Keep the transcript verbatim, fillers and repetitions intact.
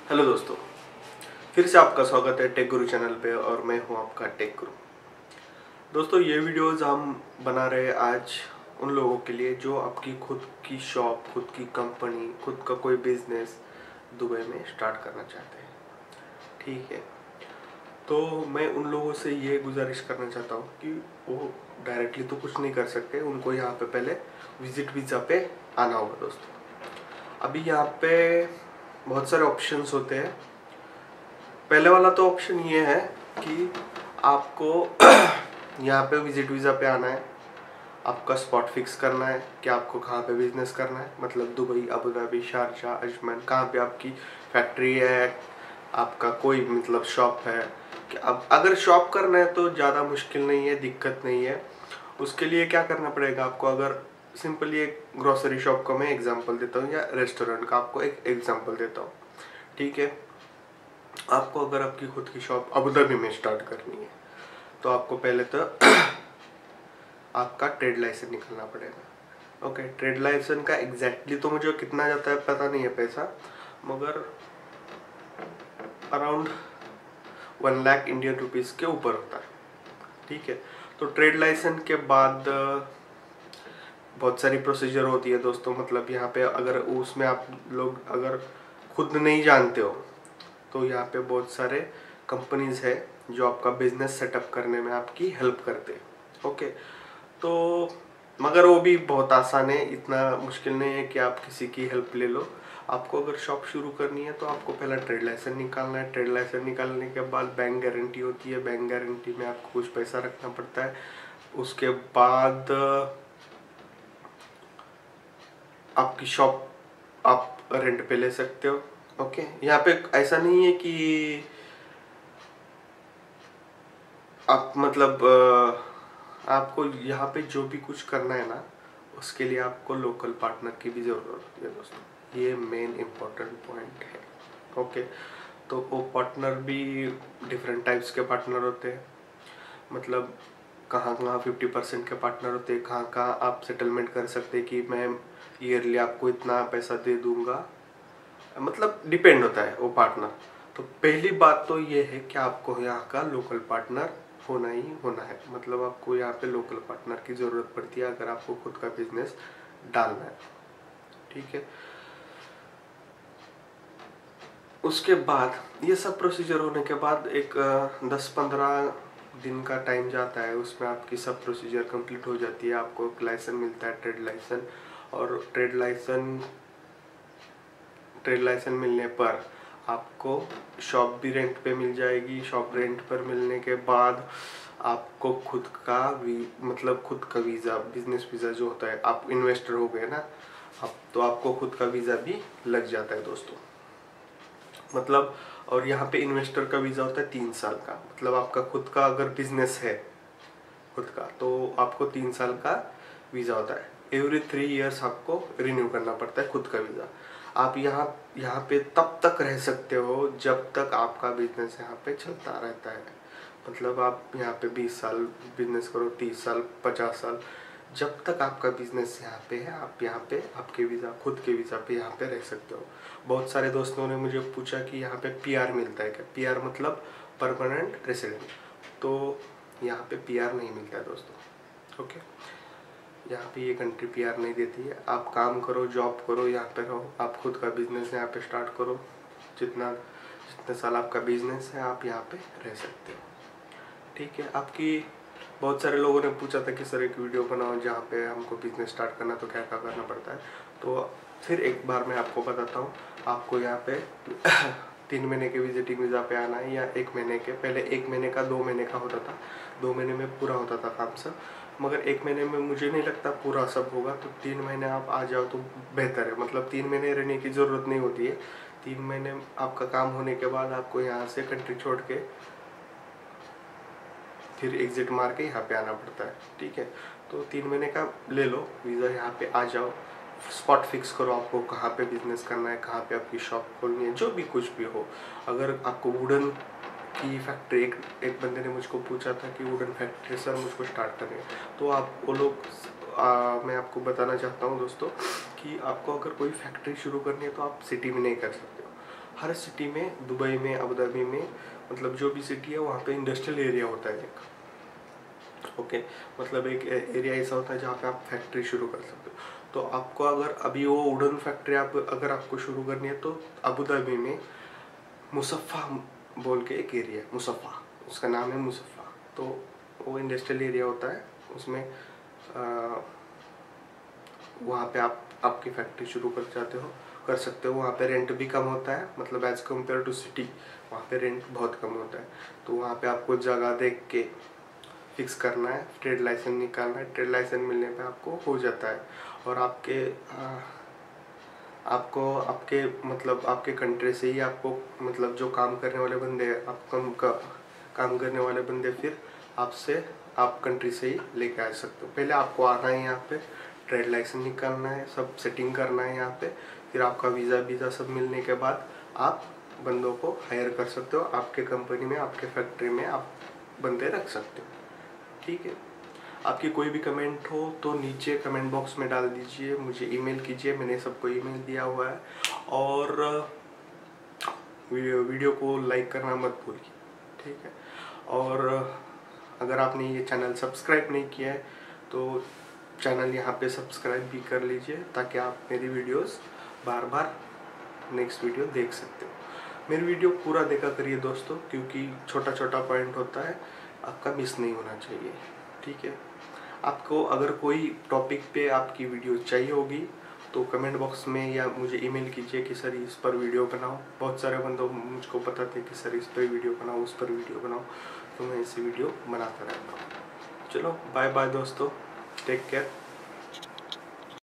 Hello दोस्तों, फिर से आपका स्वागत है टेक गुरु चैनल पे और मैं हूं आपका टेक गुरु। दोस्तों, ये वीडियोस हम बना रहे हैं आज उन लोगों के लिए जो आपकी खुद की शॉप, खुद की कंपनी, खुद का कोई बिजनेस दुबई में स्टार्ट करना चाहते हैं। ठीक है, तो मैं उन लोगों से ये गुजारिश करना चाहता हूँ कि वो डायरेक्टली तो कुछ नहीं कर सकते, उनको यहाँ पे पहले विजिट वीज़ा पे आना होगा। दोस्तों, अभी यहाँ पे बहुत सारे ऑप्शंस होते हैं। पहले वाला तो ऑप्शन ये है कि आपको यहाँ पे विजिट वीज़ा पे आना है, आपका स्पॉट फिक्स करना है कि आपको कहाँ पे बिजनेस करना है, मतलब Dubai, Abu Dhabi, Sharjah, Ajman, कहाँ पे आपकी फैक्ट्री है, आपका कोई मतलब शॉप है। कि अब अगर शॉप करना है तो ज़्यादा मुश्किल नहीं है, दिक्कत नहीं है। उसके लिए क्या करना पड़ेगा आपको, अगर सिंपली एक ग्रोसरी शॉप का मैं एग्जांपल देता हूँ या रेस्टोरेंट का आपको एक एग्जांपल देता हूँ। ठीक है, आपको अगर आपकी खुद की शॉप अबू धाबी में स्टार्ट करनी है तो आपको पहले तो आपका ट्रेड लाइसेंस निकालना पड़ेगा। ओके, ट्रेड लाइसेंस का एग्जैक्टली तो मुझे कितना जाता है पता नहीं है पैसा, मगर around one lakh Indian rupees के ऊपर होता है। ठीक है, तो ट्रेड लाइसेंस के बाद बहुत सारी प्रोसीजर होती है दोस्तों। मतलब यहाँ पे अगर उसमें आप लोग अगर खुद नहीं जानते हो तो यहाँ पे बहुत सारे कंपनीज है जो आपका बिजनेस सेटअप करने में आपकी हेल्प करते हैं। ओके, तो मगर वो भी बहुत आसान है, इतना मुश्किल नहीं है कि आप किसी की हेल्प ले लो। आपको अगर शॉप शुरू करनी है तो आपको पहला ट्रेड लाइसेंस निकालना है। ट्रेड लाइसेंस निकालने के बाद बैंक गारंटी होती है, बैंक गारंटी में आपको कुछ पैसा रखना पड़ता है। उसके बाद आपकी शॉप आप रेंट पे ले सकते हो। ओके, यहाँ पे ऐसा नहीं है कि आप मतलब आपको यहाँ पे जो भी कुछ करना है ना, उसके लिए आपको लोकल पार्टनर की भी ज़रूरत होती है दोस्तों। ये मेन इम्पोर्टेंट पॉइंट है। ओके, तो वो पार्टनर भी डिफरेंट टाइप्स के पार्टनर होते हैं। मतलब कहाँ कहाँ फिफ्टी परसेंट के पार्टनर होते हैं, कहाँ कहाँ आप सेटलमेंट कर सकते हैं कि मैं ईयरली आपको इतना पैसा दे दूंगा, मतलब डिपेंड होता है वो पार्टनर। तो पहली बात तो ये है कि आपको यहाँ का लोकल पार्टनर होना ही होना है। मतलब आपको यहाँ पे लोकल पार्टनर की ज़रूरत पड़ती है अगर आपको खुद का बिजनेस डालना है। ठीक है, उसके बाद ये सब प्रोसीजर होने के बाद एक दस पंद्रह दिन का टाइम जाता है, उसमें आपकी सब प्रोसीजर कंप्लीट हो जाती है। आपको एक लाइसेंस मिलता है, ट्रेड लाइसेंस। और ट्रेड लाइसेंस ट्रेड लाइसेंस मिलने पर आपको शॉप भी रेंट पे मिल जाएगी। शॉप रेंट पर मिलने के बाद आपको खुद का वी मतलब खुद का वीज़ा, बिजनेस वीज़ा जो होता है, आप इन्वेस्टर हो गए ना अब, तो आपको खुद का वीज़ा भी लग जाता है दोस्तों। मतलब और यहाँ पे इन्वेस्टर का वीज़ा होता है तीन साल का। मतलब आपका खुद का अगर बिजनेस है खुद का तो आपको तीन साल का वीज़ा होता है। एवरी थ्री इयर्स आपको रिन्यू करना पड़ता है खुद का वीज़ा। आप यहाँ यहाँ पे तब तक रह सकते हो जब तक आपका बिजनेस यहाँ पे चलता रहता है। मतलब आप यहाँ पे बीस साल बिजनेस करो, तीस साल, पचास साल, जब तक आपका बिजनेस यहाँ पे है आप यहाँ पे आपके वीज़ा, खुद के वीज़ा पे यहाँ पे रह सकते हो। बहुत सारे दोस्तों ने मुझे पूछा कि यहाँ पे पीआर मिलता है क्या। पीआर मतलब परमानेंट रेसिडेंट, तो यहाँ पे पीआर नहीं मिलता है दोस्तों। ओके, यहाँ पे ये कंट्री पीआर नहीं देती है। आप काम करो, जॉब करो, यहाँ पे रहो, आप खुद का बिजनेस यहाँ पे स्टार्ट करो, जितना जितने साल आपका बिजनेस है आप यहाँ पे रह सकते हो। ठीक है, आपकी बहुत सारे लोगों ने पूछा था कि सर एक वीडियो बनाओ जहाँ पे हमको बिजनेस स्टार्ट करना तो क्या क्या करना पड़ता है। तो फिर एक बार मैं आपको बताता हूँ। आपको यहाँ पे तीन महीने के विजिटिंग वीज़ा पे आना है या एक महीने के, पहले एक महीने का, दो महीने का होता था, दो महीने में पूरा होता था काम सब, मगर एक महीने में मुझे नहीं लगता पूरा सब होगा। तो तीन महीने आप आ जाओ तो बेहतर है। मतलब तीन महीने रहने की ज़रूरत नहीं होती है। तीन महीने आपका काम होने के बाद आपको यहाँ से कंट्री छोड़ के फिर एग्जिट मार के यहाँ पे आना पड़ता है। ठीक है, तो तीन महीने का ले लो वीज़ा, यहाँ पे आ जाओ, स्पॉट फिक्स करो आपको कहाँ पे बिजनेस करना है, कहाँ पे आपकी शॉप खोलनी है, जो भी कुछ भी हो। अगर आपको वुडन की फैक्ट्री, एक एक बंदे ने मुझको पूछा था कि वुडन फैक्ट्री सर मुझको स्टार्ट करनी है, तो आप वो लोग आ, मैं आपको बताना चाहता हूँ दोस्तों कि आपको अगर कोई फैक्ट्री शुरू करनी है तो आप सिटी में नहीं कर सकते हो। हर सिटी में, दुबई में, अबू धाबी में, मतलब जो भी सिटी है वहाँ पे इंडस्ट्रियल एरिया होता है एक। ओके, मतलब एक एरिया ऐसा होता है जहाँ पे आप फैक्ट्री शुरू कर सकते हो। तो आपको अगर अभी वो वुडन फैक्ट्री आप अगर आपको शुरू करनी है तो अबू धाबी में मुसफ़ा बोल के एक एरिया है, मुसफ़ा, उसका नाम है मुसफ़ा। तो वो इंडस्ट्रियल एरिया होता है, उसमें आ, वहाँ पे आप आपकी फैक्ट्री शुरू कर जाते हो कर सकते हो। वहाँ पे रेंट भी कम होता है, मतलब एज़ कम्पेयर टू सिटी वहाँ पे रेंट बहुत कम होता है। तो वहाँ पे आपको जगह देख के फिक्स करना है, ट्रेड लाइसेंस निकालना है, ट्रेड लाइसेंस मिलने पे आपको हो जाता है। और आपके आ, आपको आपके मतलब आपके कंट्री से ही आपको मतलब जो काम करने वाले बंदे आप कम का, काम करने वाले बंदे फिर आपसे आप कंट्री से ही लेके आ सकते हो। पहले आपको आना है यहाँ पे, ट्रेड लाइसेंस निकालना है, सब सेटिंग करना है यहाँ पे, फिर आपका वीज़ा वीज़ा सब मिलने के बाद आप बंदों को हायर कर सकते हो, आपके कंपनी में, आपके फैक्ट्री में आप बंदे रख सकते हो। ठीक है, आपकी कोई भी कमेंट हो तो नीचे कमेंट बॉक्स में डाल दीजिए, मुझे ईमेल कीजिए, मैंने सबको ईमेल दिया हुआ है। और वीडियो वीडियो को लाइक करना मत भूलिए, ठीक है। और अगर आपने ये चैनल सब्सक्राइब नहीं किया है तो चैनल यहाँ पे सब्सक्राइब भी कर लीजिए, ताकि आप मेरी वीडियोस बार बार नेक्स्ट वीडियो देख सकते हो। मेरी वीडियो पूरा देखा करिए दोस्तों, क्योंकि छोटा छोटा पॉइंट होता है, आपका मिस नहीं होना चाहिए, ठीक है। आपको अगर कोई टॉपिक पे आपकी वीडियो चाहिए होगी तो कमेंट बॉक्स में या मुझे ईमेल कीजिए कि सर इस पर वीडियो बनाओ। बहुत सारे बंदों मुझको बताते हैं कि सर इस पर वीडियो बनाओ, उस पर वीडियो बनाओ, तो मैं ऐसी वीडियो बनाता रहता हूँ। चलो बाय बाय दोस्तों, टेक केयर।